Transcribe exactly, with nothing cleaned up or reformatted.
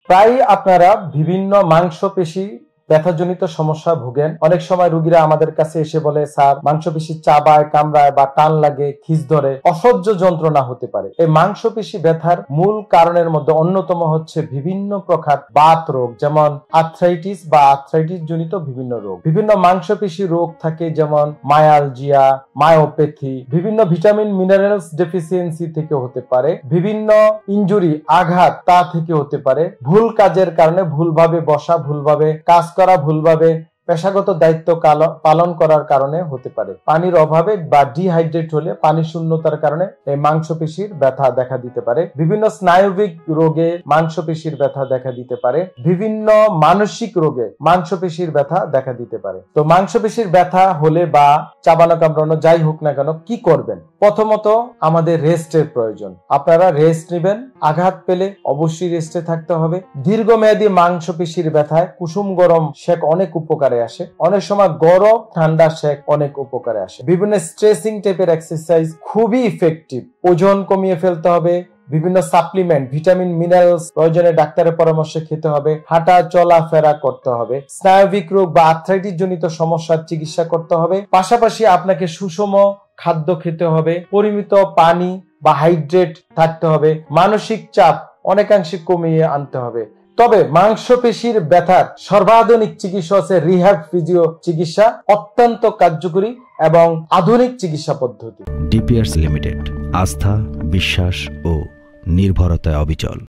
প্রায় আপনারা বিভিন্ন মাংসপেশি ব্যথাজনিত সমস্যা ভোগেন। অনেক সময় রোগীরা আমাদের কাছে এসে বলে, স্যার মাংসপেশি চাবায়, কামড়ায় বা টান লাগে, খিঁচ ধরে, অসহ্য যন্ত্রণা হতে পারে। এই মাংসপেশি ব্যথার মূল কারণের মধ্যে অন্যতম হচ্ছে বিভিন্ন প্রকার বাত রোগ, যেমন আর্থ্রাইটিস বা আর্থ্রাইটিস জনিত বিভিন্ন রোগ। বিভিন্ন মাংসপেশি রোগ থাকে, যেমন মায়ালজিয়া, মায়োপ্যাথি, বিভিন্ন ভিটামিন মিনারেলস ডেফিসিয়েন্সি থেকে হতে পারে, বিভিন্ন ইনজুরি, আঘাত, তা থেকে হতে পারে, ভুল কাজের কারণে, ভুলভাবে বসা, ভুলভাবে কাজ করা, ভুলভাবে পেশাগত দায়িত্ব পালন করার কারণে হতে পারে, পানির অভাবে বা ডিহাইড্রেট হলে, পানি শূন্যতার কারণে এই মাংসপেশির ব্যথা দেখা দিতে পারে। বিভিন্ন স্নায়বিক রোগে মাংসপেশির ব্যথা দেখা দিতে পারে। বিভিন্ন মানসিক রোগে মাংসপেশির ব্যথা দেখা দিতে পারে। তো মাংসপেশির ব্যথা হলে বা চাবানো কামড়ানো যাই হোক না কেন, কি করবেন? প্রথমত আমাদের রেস্টের প্রয়োজন। আপনারা রেস্ট নেবেন। আঘাত পেলে অবশ্যই রেস্টে থাকতে হবে। দীর্ঘমেয়াদী মাংসপেশির ব্যথায় কুসুম গরম সেক অনেক উপকারে আসে। অনেক সময় গরম ঠান্ডা সেক অনেক উপকারে আসে। বিভিন্ন স্ট্রেসিং টাইপের এক্সারসাইজ খুবই ইফেক্টিভ। ওজন কমিয়ে ফেলতে হবে। বিভিন্ন সাপ্লিমেন্ট, ভিটামিন, মিনারেলস প্রয়োজনে ডাক্তারের পরামর্শে খেতে হবে। হাঁটা চলাফেরা করতে হবে। স্নায়বিক রোগ বা আর্থ্রাইটিস জনিত সমস্যার চিকিৎসা করতে হবে। পাশাপাশি আপনাকে সুষম খাদ্য খেতে হবে, পরিমিত পানি বা হাইড্রেট থাকতে হবে, মানসিক চাপ অনেকাংশে কমিয়ে আনতে হবে। তবে মাংসপেশির ব্যথার সর্বাধুনিক চিকিৎসা হচ্ছে রিহ্যাব ফিজিও চিকিৎসা, অত্যন্ত কার্যকরী এবং আধুনিক চিকিৎসা পদ্ধতি। ডিপিআরস লিমিটেড, আস্থা, বিশ্বাস ও নির্ভরতায় অবিচল।